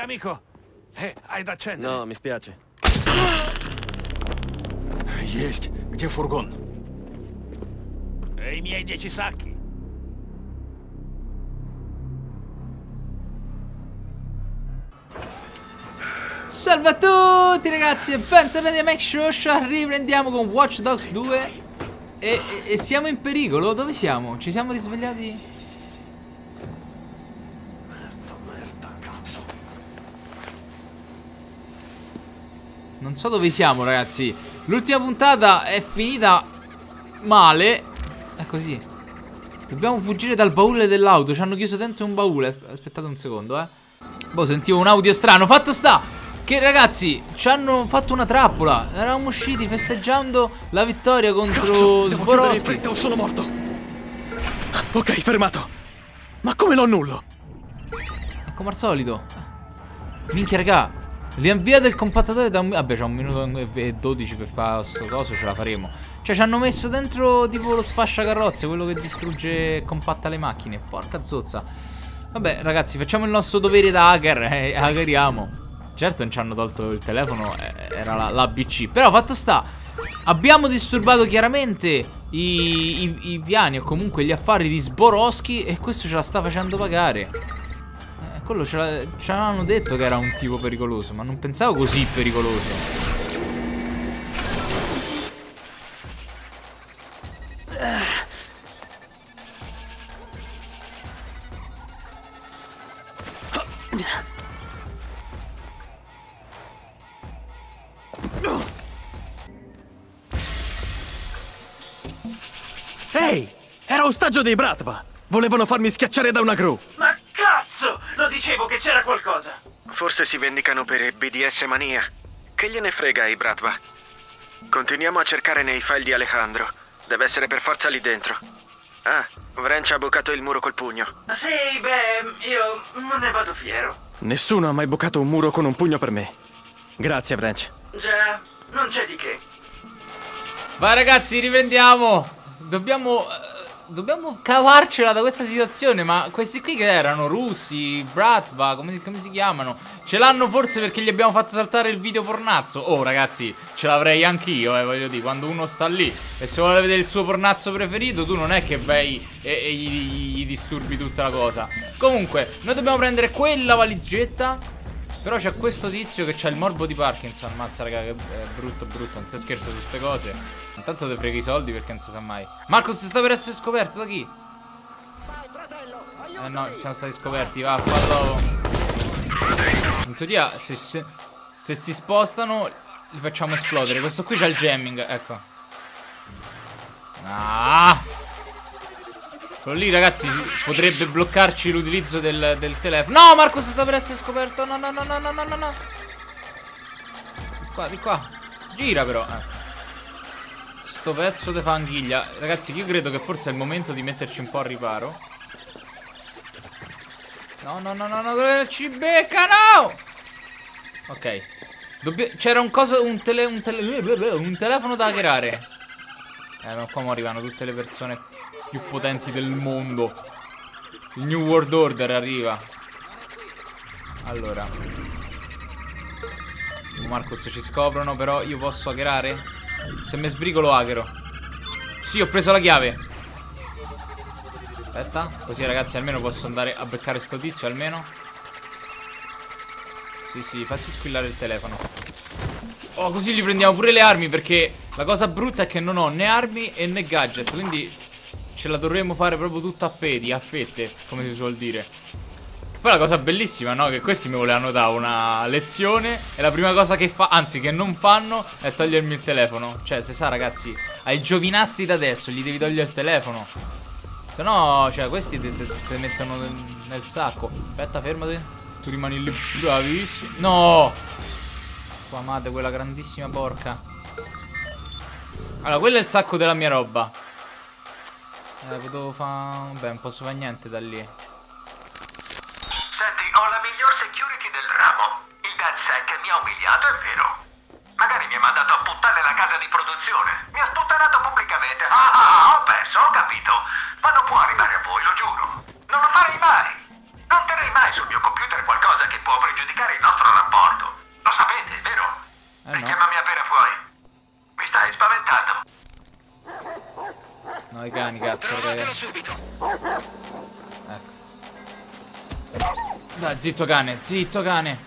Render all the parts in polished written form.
amico. Hai da accendere? No, mi spiace. Есть. Где фургон? E i miei 10 sacchi. Salve a tutti ragazzi e bentornati a Max Show. Riprendiamo con Watch Dogs 2 e siamo in pericolo. Dove siamo? Ci siamo risvegliati? Merda, cazzo. Non so dove siamo ragazzi. L'ultima puntata è finita male. È così. Dobbiamo fuggire dal baule dell'auto. Ci hanno chiuso dentro un baule. Aspettate un secondo Boh, sentivo un audio strano. Fatto sta che ragazzi ci hanno fatto una trappola. Eravamo usciti festeggiando la vittoria contro Zborowski. Sono morto. Ok, fermato. Ma come lo annullo? Come al solito. Minchia raga, riavviate il compattatore da un... Vabbè, c'è 1 minuto e 12 per fare sto coso, ce la faremo. Cioè ci hanno messo dentro tipo lo sfasciacarrozze, quello che distrugge e compatta le macchine. Porca zozza. Vabbè ragazzi, facciamo il nostro dovere da hacker e hackeriamo. Certo non ci hanno tolto il telefono, era l'ABC. Però fatto sta, abbiamo disturbato chiaramente i piani o comunque gli affari di Zborowski e questo ce la sta facendo pagare. Quello ce l'hanno detto che era un tipo pericoloso, ma non pensavo così pericoloso. Ehi! Era ostaggio dei Bratva! Volevano farmi schiacciare da una gru! Ma cazzo! Lo dicevo che c'era qualcosa! Forse si vendicano per BDS mania. Che gliene frega ai Bratva? Continuiamo a cercare nei file di Alejandro. Deve essere per forza lì dentro. Ah, Wrench ha bucato il muro col pugno. Sì, beh, io non ne vado fiero. Nessuno ha mai bucato un muro con un pugno per me. Grazie, Wrench. Già, non c'è di che. Vai ragazzi, riprendiamo. Dobbiamo cavarcela da questa situazione. Ma questi qui che erano? Russi, Bratva, come si chiamano? Ce l'hanno forse perché gli abbiamo fatto saltare il video pornazzo. Oh ragazzi, ce l'avrei anch'io, voglio dire. Quando uno sta lì e se vuole vedere il suo pornazzo preferito, tu non è che vai e gli disturbi tutta la cosa. Comunque, noi dobbiamo prendere quella valigetta. Però c'è questo tizio che c'ha il morbo di Parkinson. Ammazza raga, che è brutto, non si scherza su queste cose. Intanto te frega i soldi perché non si sa mai. Marcos sta per essere scoperto da chi? No, siamo stati scoperti, va, fallo. In teoria se si spostano li facciamo esplodere. Questo qui c'ha il jamming, ecco. Ah! Quello lì ragazzi potrebbe bloccarci l'utilizzo del telefono. No, Marcos sta per essere scoperto. No. Di qua. Gira però. Sto pezzo di fanghiglia. Ragazzi, io credo che forse è il momento di metterci un po' a riparo. No, ci becca, no! Ok. C'era un telefono da hackerare. Ma qua arrivano tutte le persone più potenti del mondo. Il New World Order arriva. Allora Marcos ci scoprono. Però io posso hackerare? Se mi sbrigo lo hackero. Sì, ho preso la chiave. Aspetta. Così ragazzi almeno posso andare a beccare sto tizio almeno. Sì, fatti squillare il telefono. Oh, così gli prendiamo pure le armi. Perché la cosa brutta è che non ho né armi e né gadget. Quindi ce la dovremmo fare proprio tutta a pedi, a fette, come si suol dire. Poi la cosa bellissima, no? Che questi mi volevano dare una lezione e la prima cosa che fa, anzi che non fanno, è togliermi il telefono. Cioè, se sa ragazzi, ai giovinastri da adesso gli devi togliere il telefono. Se no, cioè, questi te mettono nel sacco. Aspetta, fermati. Tu rimani lì, bravissimo. No! Tua madre, quella grandissima porca. Allora, quello è il sacco della mia roba. Potevo fare... Vabbè, non posso fare niente da lì. Senti, ho la miglior security del ramo. Il DanSec mi ha umiliato, è vero. Magari mi ha mandato a puttane la casa di produzione. Mi ha sputtanato pubblicamente. Ho perso, ho capito. Ma non può arrivare a voi, lo giuro. Non lo farei mai. Non terrei mai sul mio computer qualcosa che può pregiudicare il nostro rapporto. Lo sapete, vero? No. Chiamami appena fuori. Mi stai spaventando. No, i cani, cazzo, ragazzi. Ecco. Dai, zitto cane, zitto cane.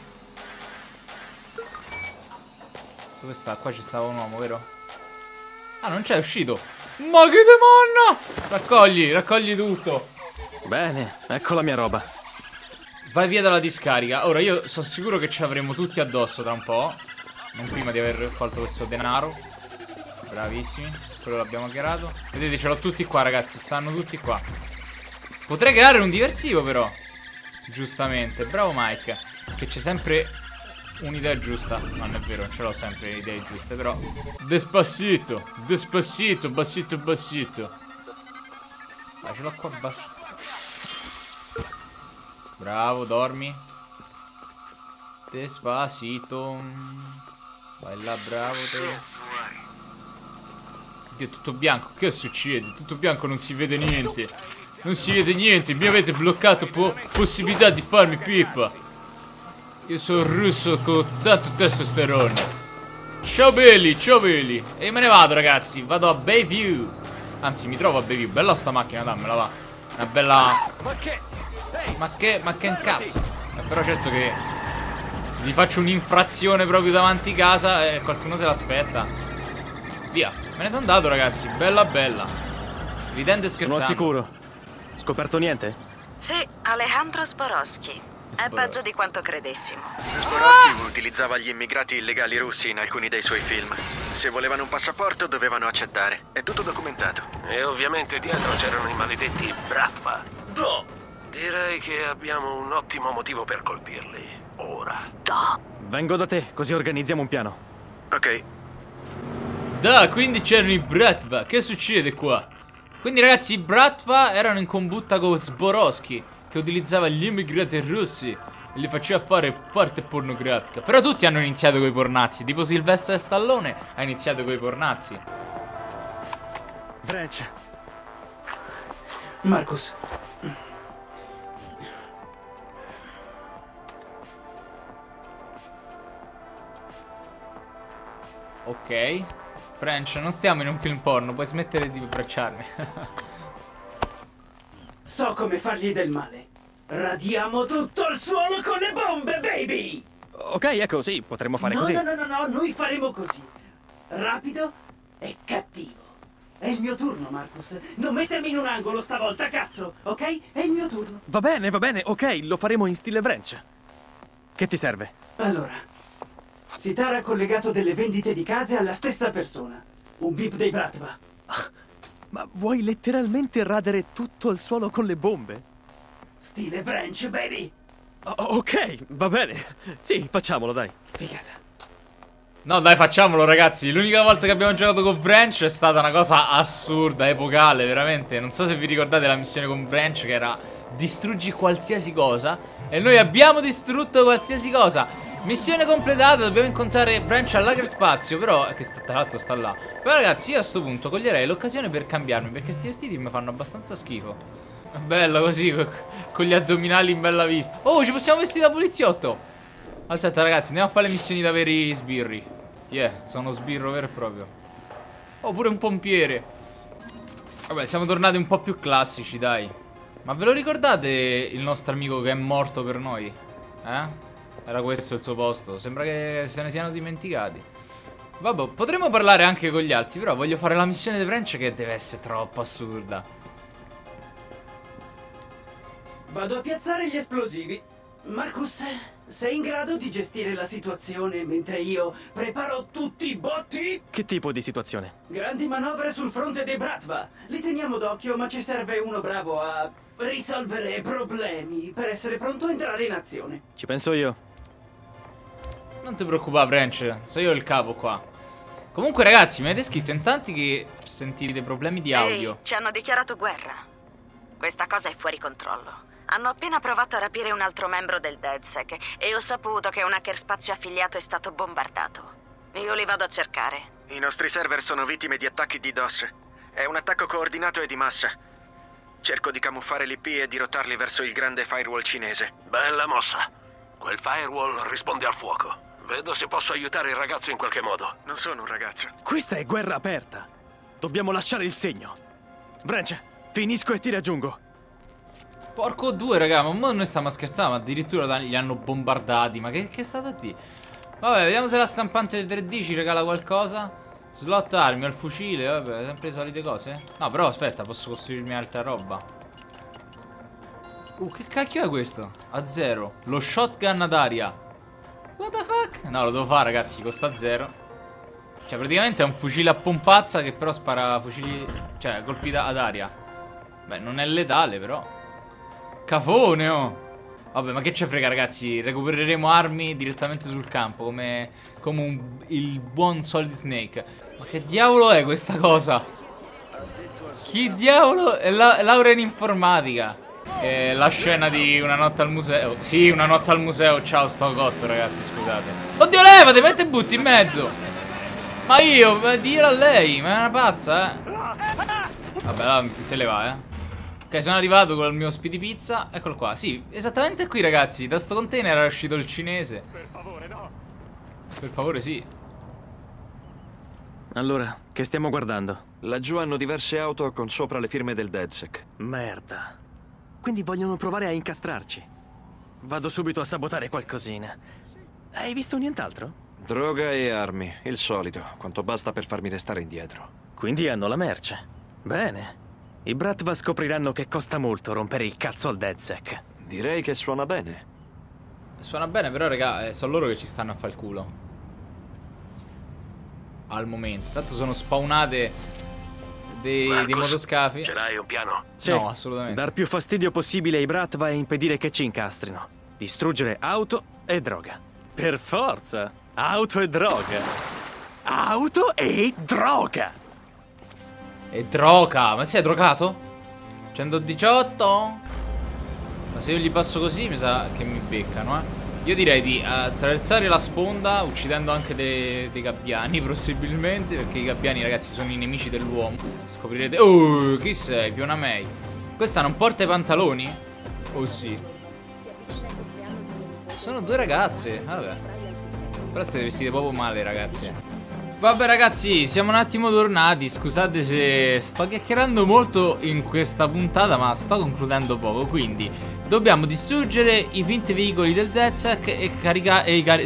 Dove sta? Qua ci stava un uomo, vero? Ah, non c'è, è uscito. Ma che demonno! Raccogli, raccogli tutto. Bene, ecco la mia roba. Vai via dalla discarica. Ora io sono sicuro che ci avremo tutti addosso tra un po'. Non prima di aver colto questo denaro. Bravissimi. Quello l'abbiamo hackerato. Vedete, ce l'ho tutti qua, ragazzi. Stanno tutti qua. Potrei creare un diversivo, però. Giustamente. Bravo Mike. Che c'è sempre un'idea giusta. Non è vero, non ce l'ho sempre le idee giuste, però. Despacito. Despacito. Bassito, bassito. Ah, ce l'ho qua basso. Bravo, dormi. Despacito. Vai là, bravo te. Oddio, è tutto bianco. Che succede? Tutto bianco, non si vede niente. Non si vede niente. Mi avete bloccato possibilità di farmi pipa. Io sono russo con tanto testosterone. Ciao belli, ciao belli. E me ne vado, ragazzi. Vado a Bayview. Anzi, mi trovo a Bayview. Bella sta macchina, dammela, va. Una bella... Ma che un cazzo. Però certo che vi faccio un'infrazione proprio davanti casa e qualcuno se l'aspetta. Via. Me ne sono andato, ragazzi. Bella bella. Ridendo e scherzando. Sono al sicuro. Scoperto niente? Sì, Alejandro Sborowski. È peggio di quanto credessimo. Sborowski utilizzava gli immigrati illegali russi in alcuni dei suoi film. Se volevano un passaporto dovevano accettare. È tutto documentato. E ovviamente dietro c'erano i maledetti Bratva. Direi che abbiamo un ottimo motivo per colpirli. Ora. Vengo da te, così organizziamo un piano. Ok. Da, quindi c'erano i Bratva. Che succede qua? Quindi, ragazzi, i Bratva erano in combutta con Sborowski, che utilizzava gli immigrati russi e li faceva fare parte pornografica. Però tutti hanno iniziato coi pornazzi. Tipo Sylvester Stallone ha iniziato coi pornazzi. Branch. Marcus. Ok. French, non stiamo in un film porno, puoi smettere di abbracciarmi. So come fargli del male. Radiamo tutto il suolo con le bombe, baby! Ok, ecco, sì, potremmo fare così. No, noi faremo così. Rapido e cattivo. È il mio turno, Marcus. Non mettermi in un angolo stavolta, cazzo, ok? È il mio turno. Va bene, ok, lo faremo in stile Branch. Che ti serve? Allora, Sitara ha collegato delle vendite di case alla stessa persona. Un VIP dei Bratva. Ma vuoi letteralmente radere tutto il suolo con le bombe? Stile Branch, baby! Ok, va bene. Sì, facciamolo, dai. Figata. No, dai, facciamolo, ragazzi. L'unica volta che abbiamo giocato con Branch è stata una cosa assurda, epocale, veramente. Non so se vi ricordate la missione con Branch, che era distruggi qualsiasi cosa. E noi abbiamo distrutto qualsiasi cosa. Missione completata, dobbiamo incontrare Branch all'aerospazio. Però, che tra l'altro sta là. Però, ragazzi, io a sto punto coglierei l'occasione per cambiarmi, perché sti vestiti mi fanno abbastanza schifo. È bello così, con gli addominali in bella vista. Oh, ci possiamo vestire da poliziotto. Aspetta, ragazzi, andiamo a fare le missioni da veri sbirri. Sono sbirro vero e proprio. Oh, pure un pompiere. Vabbè, siamo tornati un po' più classici, dai. Ma ve lo ricordate il nostro amico che è morto per noi? Era questo il suo posto. Sembra che se ne siano dimenticati. Vabbè, potremmo parlare anche con gli altri, però voglio fare la missione di Branch, che deve essere troppo assurda. Vado a piazzare gli esplosivi. Marcus, sei in grado di gestire la situazione mentre io preparo tutti i botti? Che tipo di situazione? Grandi manovre sul fronte dei Bratva. Li teniamo d'occhio, ma ci serve uno bravo a risolvere problemi per essere pronto a entrare in azione. Ci penso io. Non ti preoccupare, Branch, sono io il capo qua. Comunque, ragazzi, mi avete scritto in tanti che sentite problemi di audio. Ehi, ci hanno dichiarato guerra. Questa cosa è fuori controllo. Hanno appena provato a rapire un altro membro del DedSec e ho saputo che un hacker spazio affiliato è stato bombardato. Io li vado a cercare. I nostri server sono vittime di attacchi DDoS. È un attacco coordinato e di massa. Cerco di camuffare l'IP e dirottarli verso il grande firewall cinese. Bella mossa. Quel firewall risponde al fuoco. Vedo se posso aiutare il ragazzo in qualche modo. Non sono un ragazzo. Questa è guerra aperta. Dobbiamo lasciare il segno. Branch, finisco e ti raggiungo. Porco due, raga, ma noi stiamo a scherzare, ma addirittura li hanno bombardati. Ma che è stato a dire? Vabbè, vediamo se la stampante 3D ci regala qualcosa. Slot armi, al fucile, vabbè, sempre le solite cose. No, però aspetta, posso costruirmi altra roba. Che cacchio è questo? A 0. Lo shotgun ad aria. What the fuck? No, lo devo fare, ragazzi, costa 0. Cioè, praticamente è un fucile a pompazza che però spara fucili... cioè, colpi ad aria. Beh, non è letale, però. Cafone, oh! Vabbè, ma che ce frega, ragazzi? Recupereremo armi direttamente sul campo, come il buon Solid Snake. Ma che diavolo è questa cosa? Chi diavolo? È laurea in informatica. È la scena di Una notte al museo. Sì, Una notte al museo. Ciao, sto cotto, ragazzi, scusate. Oddio, levate, metti butti in mezzo. Ma io, dillo a lei, ma è una pazza, eh. Vabbè, là, te le va, eh. Ok, sono arrivato con il mio speedy pizza. Eccolo qua, sì, esattamente qui, ragazzi. Da sto container era uscito il cinese. Per favore, no. Per favore, sì. Allora, che stiamo guardando? Laggiù hanno diverse auto con sopra le firme del DedSec. Merda. Quindi vogliono provare a incastrarci. Vado subito a sabotare qualcosina. Hai visto nient'altro? Droga e armi, il solito. Quanto basta per farmi restare indietro. Quindi hanno la merce. Bene. I Bratva scopriranno che costa molto rompere il cazzo al DedSec. Direi che suona bene. Suona bene, però, raga, sono loro che ci stanno a fare il culo. Al momento. Tanto sono spawnate dei motoscafi. Ce l'hai un piano? Sì. No, assolutamente. Dar più fastidio possibile ai Bratva e impedire che ci incastrino. Distruggere auto e droga. Per forza. Auto e droga. Auto e droga. E droga, ma sei drogato? 118? Ma se io gli passo così mi sa che mi beccano, Io direi di attraversare la sponda uccidendo anche dei gabbiani, possibilmente, perché i gabbiani, ragazzi, sono i nemici dell'uomo. Scoprirete... Oh, chi sei? Fiona May. Questa non porta i pantaloni? Oh sì. Sono due ragazze, vabbè. Però siete vestite proprio male, ragazzi. Vabbè, ragazzi, siamo un attimo tornati. Scusate se sto chiacchierando molto in questa puntata, ma sto concludendo poco. Quindi dobbiamo distruggere i finti veicoli del DedSec e caricare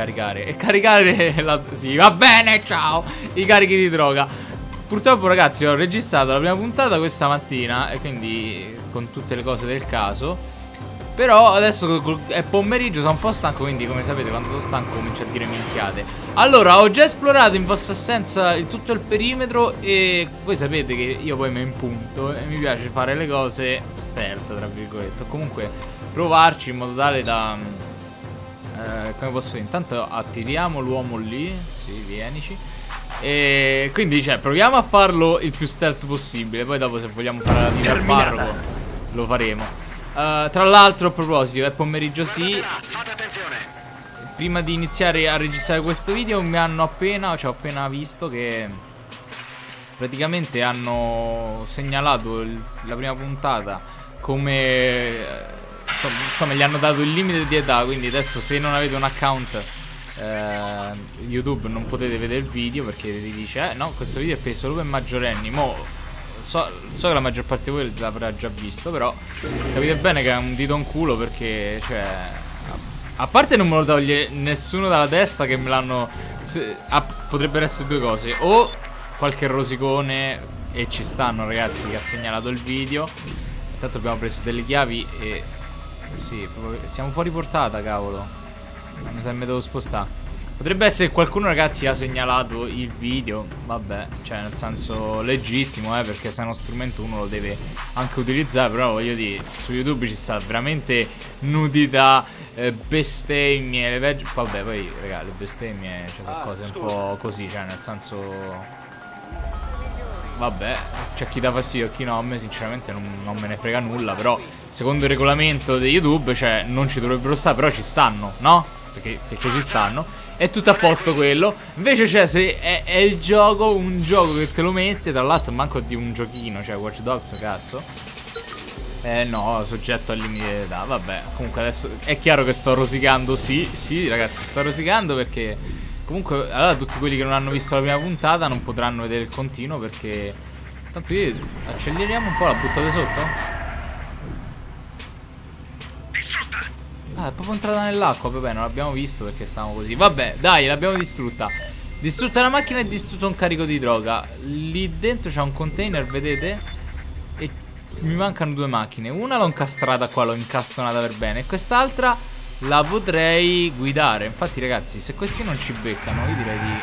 sì, va bene, ciao, i carichi di droga. Purtroppo, ragazzi, ho registrato la prima puntata questa mattina e quindi con tutte le cose del caso. Però adesso è pomeriggio, sono un po' stanco, quindi come sapete quando sono stanco comincio a dire minchiate. Allora, ho già esplorato in vostra assenza tutto il perimetro e voi sapete che io poi mi impunto e mi piace fare le cose stealth, tra virgolette. O comunque provarci in modo tale da... come posso dire, intanto attiriamo l'uomo lì, sì, vienici. E quindi, cioè, proviamo a farlo il più stealth possibile. Poi dopo se vogliamo fare la tira al parroco lo faremo. Tra l'altro, a proposito, è pomeriggio, sì. Fate attenzione. Prima di iniziare a registrare questo video ho appena visto che praticamente hanno segnalato la prima puntata come insomma gli hanno dato il limite di età, quindi adesso se non avete un account YouTube non potete vedere il video perché vi dice no, questo video è solo per maggiorenni. So che la maggior parte di voi l'avrà già visto, però capite bene che è un dito in culo perché, cioè, a parte non me lo toglie nessuno dalla testa che me l'hanno... potrebbero essere due cose: o qualche rosicone, e ci stanno, ragazzi, che ha segnalato il video. Intanto abbiamo preso delle chiavi e... sì, siamo fuori portata, cavolo. Mi sa che mi devo spostare. Potrebbe essere che qualcuno, ragazzi, ha segnalato il video. Vabbè, cioè nel senso legittimo, perché se è uno strumento uno lo deve anche utilizzare. Però voglio dire, su YouTube ci sta veramente nudità, bestemmie, vabbè, poi raga, le bestemmie, cioè, sono cose un po' così, cioè nel senso... Vabbè, c'è chi dà fastidio e chi no. A me sinceramente non me ne frega nulla. Però secondo il regolamento di YouTube, cioè non ci dovrebbero stare, però ci stanno, no? Perché ci stanno. È tutto a posto quello. Invece, cioè, se è il gioco, un gioco che te lo mette, tra l'altro manco di un giochino, cioè Watch Dogs, cazzo. No, soggetto al limite d'età. Vabbè, comunque adesso è chiaro che sto rosicando. Sì, ragazzi, sto rosicando perché comunque allora tutti quelli che non hanno visto la prima puntata non potranno vedere il continuo perché tanto io acceleriamo un po', la buttate sotto. Ah, è proprio entrata nell'acqua, vabbè, non l'abbiamo visto perché stavamo così. Vabbè, dai, l'abbiamo distrutta. Distrutta la macchina e distrutto un carico di droga. Lì dentro c'è un container, vedete? E mi mancano 2 macchine. Una l'ho incastrata qua, l'ho incastonata per bene. E quest'altra la potrei guidare. Infatti ragazzi, se questi non ci beccano, io direi di...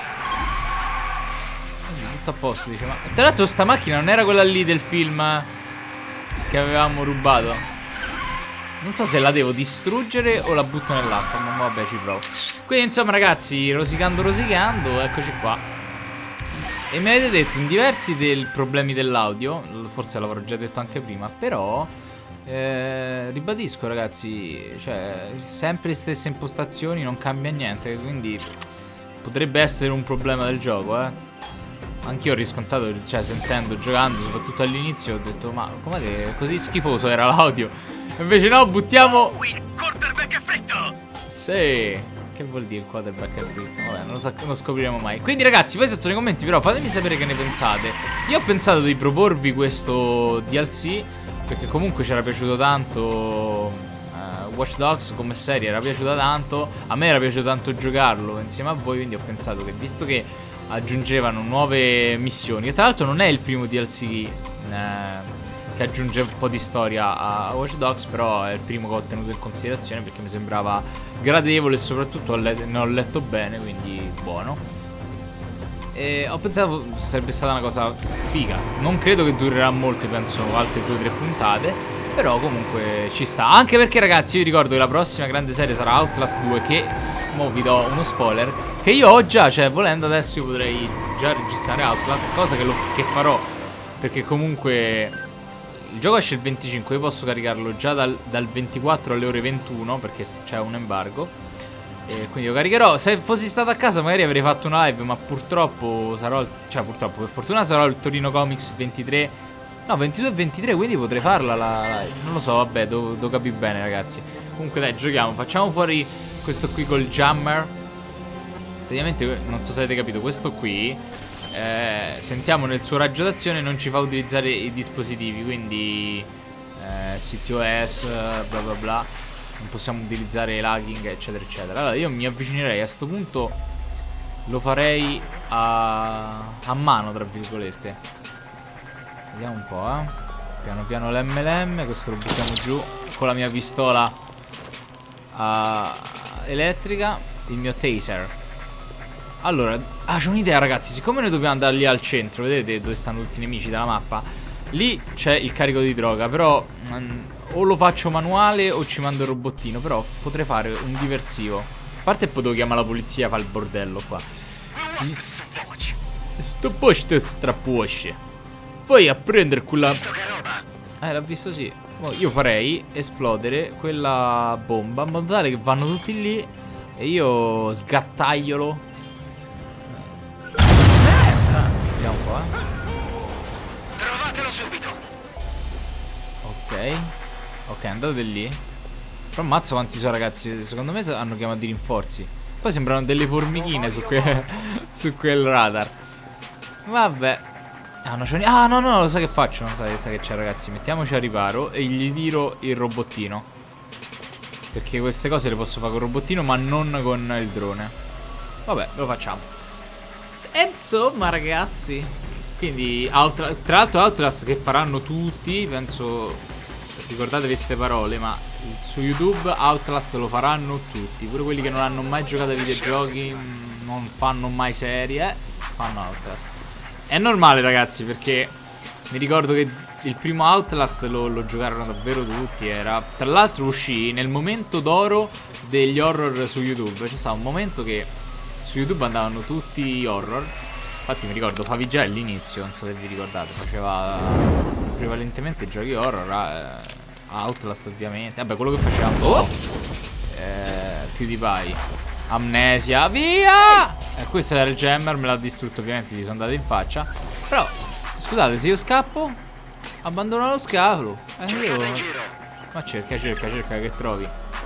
tutto a posto, dice. Ma tra l'altro sta macchina non era quella lì del film che avevamo rubato. Non so se la devo distruggere o la butto nell'acqua, ma vabbè, ci provo. Quindi insomma ragazzi, rosicando, eccoci qua. E mi avete detto in diversi dei problemi dell'audio, forse l'avrò già detto anche prima, però ribadisco ragazzi, cioè sempre le stesse impostazioni, non cambia niente, quindi potrebbe essere un problema del gioco, Anch'io ho riscontrato, cioè sentendo, giocando, soprattutto all'inizio, ho detto ma com'è che così schifoso era l'audio? Invece no, buttiamo... Il quarterback è fritto! Sì, che vuol dire il quarterback è fritto? Vabbè, non lo scopriremo mai. Quindi ragazzi, voi sotto nei commenti però fatemi sapere che ne pensate. Io ho pensato di proporvi questo DLC perché comunque ci era piaciuto tanto Watch Dogs come serie, era piaciuta tanto. A me era piaciuto tanto giocarlo insieme a voi, quindi ho pensato che visto che aggiungevano nuove missioni, e tra l'altro non è il primo DLC che aggiunge un po' di storia a Watch Dogs, però è il primo che ho tenuto in considerazione perché mi sembrava gradevole e soprattutto ne ho letto bene, quindi buono. E ho pensato sarebbe stata una cosa figa. Non credo che durerà molto, penso altre 2 o 3 puntate, però comunque ci sta. Anche perché ragazzi, io vi ricordo che la prossima grande serie sarà Outlast 2, che mo vi do uno spoiler, che io ho già, cioè volendo adesso io potrei già registrare Outlast, cosa che farò, perché comunque il gioco esce il 25, io posso caricarlo già dal 24 alle ore 21 perché c'è un embargo, e quindi lo caricherò. Se fossi stato a casa magari avrei fatto una live, ma purtroppo sarò, cioè purtroppo, per fortuna sarò il Torino Comics 23, no 22 e 23, quindi potrei farla la live. Non lo so, vabbè, devo capire bene ragazzi. Comunque dai, giochiamo, facciamo fuori questo qui col jammer. Praticamente, non so se avete capito, questo qui sentiamo nel suo raggio d'azione non ci fa utilizzare i dispositivi, quindi CTOS, bla bla bla, non possiamo utilizzare lagging eccetera eccetera. Allora io mi avvicinerei, a sto punto lo farei a mano tra virgolette. Vediamo un po', piano piano l'MLM, questo lo buttiamo giù con la mia pistola elettrica, il mio taser. Allora, c'è un'idea ragazzi, siccome noi dobbiamo andare lì al centro, vedete dove stanno tutti i nemici della mappa, lì c'è il carico di droga, però o lo faccio manuale o ci mando il robottino, però potrei fare un diversivo. A parte potevo chiamare la polizia, fa il bordello qua. Sto posto strappuosce. Poi a prendere quella... l'ha visto sì. Io farei esplodere quella bomba in modo tale che vanno tutti lì e io sgattaiolo. Vediamo un po', Trovatelo subito. Ok, andate lì. Però ammazza quanti sono ragazzi. Secondo me hanno chiamato i rinforzi. Poi sembrano delle formichine su quel radar. Vabbè. No, lo sai che faccio? Non sai che c'è ragazzi. Mettiamoci a riparo e gli tiro il robottino. Perché queste cose le posso fare con il robottino, ma non con il drone. Vabbè, lo facciamo. E insomma ragazzi, quindi tra l'altro Outlast che faranno tutti, penso, ricordatevi queste parole, ma su YouTube Outlast lo faranno tutti, pure quelli che non hanno mai giocato ai videogiochi, non fanno mai serie, fanno Outlast. È normale ragazzi, perché mi ricordo che il primo Outlast lo giocarono davvero tutti. Era, tra l'altro uscì nel momento d'oro degli horror su YouTube. C'è stato un momento che su YouTube andavano tutti horror. Infatti mi ricordo Favij all'inizio, non so se vi ricordate, faceva prevalentemente giochi horror, Outlast ovviamente. Vabbè, quello che facevamo PewDiePie, Amnesia, via! Questo era il jammer, me l'ha distrutto ovviamente, gli sono andato in faccia. Però, scusate, se io scappo, Abbandona lo scafo. Ma cerca che trovi.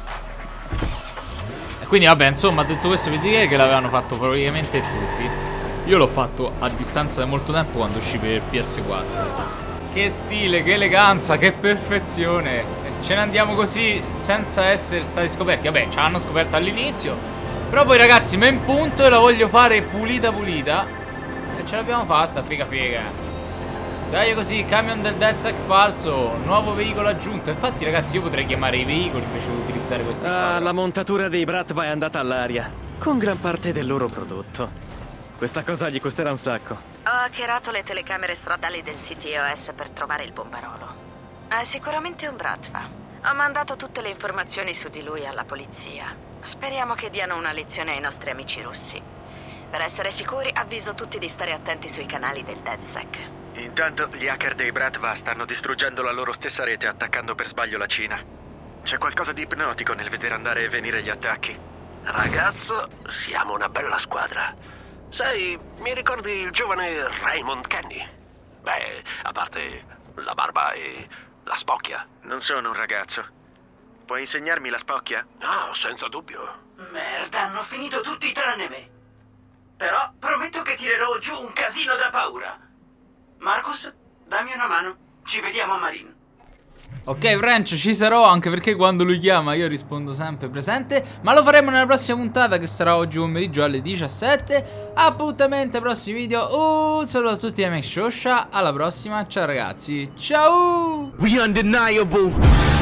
E quindi vabbè, insomma, detto questo, vi direi che l'avevano fatto praticamente tutti. Io l'ho fatto a distanza di molto tempo quando uscì per PS4. Che stile, che eleganza, che perfezione. E ce ne andiamo così senza essere stati scoperti. Vabbè, ci hanno scoperto all'inizio, però poi ragazzi, me in punto e la voglio fare pulita. E ce l'abbiamo fatta, figa. Dai così, camion del DedSec falso, nuovo veicolo aggiunto. Infatti ragazzi, io potrei chiamare i veicoli invece di utilizzare questi. La montatura dei Bratva è andata all'aria, con gran parte del loro prodotto. Questa cosa gli costerà un sacco. Ho hackerato le telecamere stradali del CTOS per trovare il bombarolo. È sicuramente un Bratva. Ho mandato tutte le informazioni su di lui alla polizia. Speriamo che diano una lezione ai nostri amici russi. Per essere sicuri, avviso tutti di stare attenti sui canali del DedSec. Intanto gli hacker dei Bratva stanno distruggendo la loro stessa rete attaccando per sbaglio la Cina. C'è qualcosa di ipnotico nel vedere andare e venire gli attacchi. Ragazzo, siamo una bella squadra. Sai, mi ricordi il giovane Raymond Kenny? Beh, a parte la barba e la spocchia. Non sono un ragazzo. Puoi insegnarmi la spocchia? No, senza dubbio. Merda, hanno finito tutti tranne me. Però prometto che tirerò giù un casino da paura. Marcus, dammi una mano. Ci vediamo a Marine. Ok, French, ci sarò, anche perché quando lui chiama io rispondo sempre presente. Ma lo faremo nella prossima puntata, che sarà oggi pomeriggio alle 17. Appuntamento ai prossimi video. Un saluto a tutti da Max Shosha. Alla prossima, ciao ragazzi. Ciao. We undeniable.